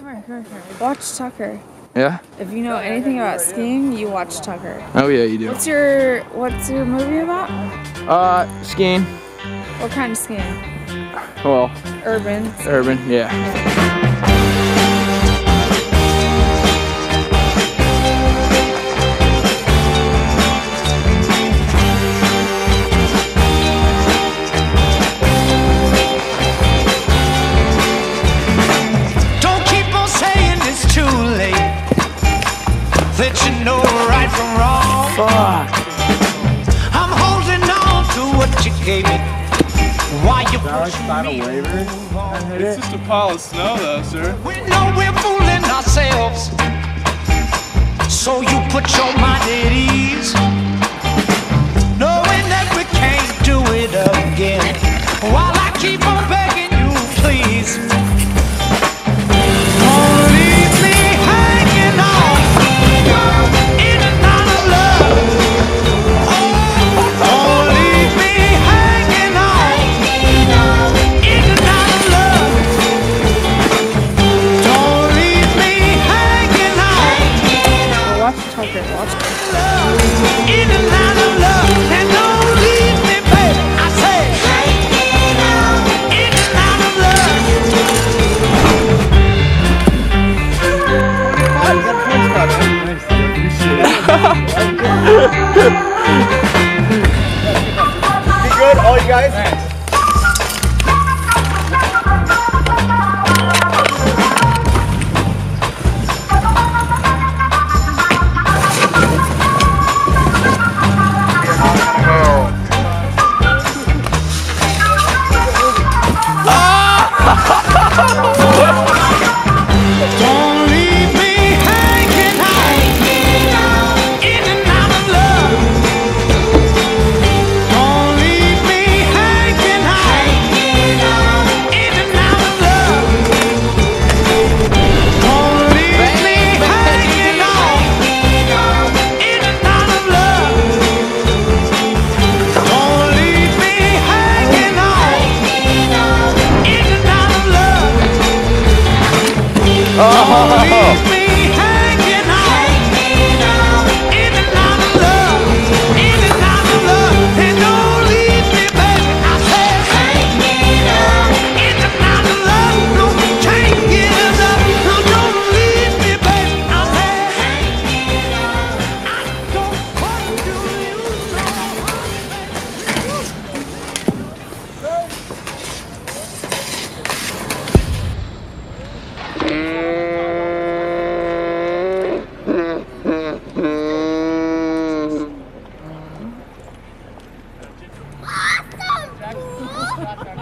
Come here, come here, come here. Watch Tucker. Yeah? If you know anything about skiing, you watch Tucker. Oh yeah, you do. What's your movie about? Skiing. What kind of skiing? Well, Urban. urban, yeah. That you know right from wrong. Fuck. I'm holding on to what you gave me. Why you pushing me? It's just a pile of snow though, sir. We know we're fooling ourselves. So you put your mind at ease, knowing that we can't do it again. While I keep on begging you, please. Be good, all you guys. Thanks. Awesome!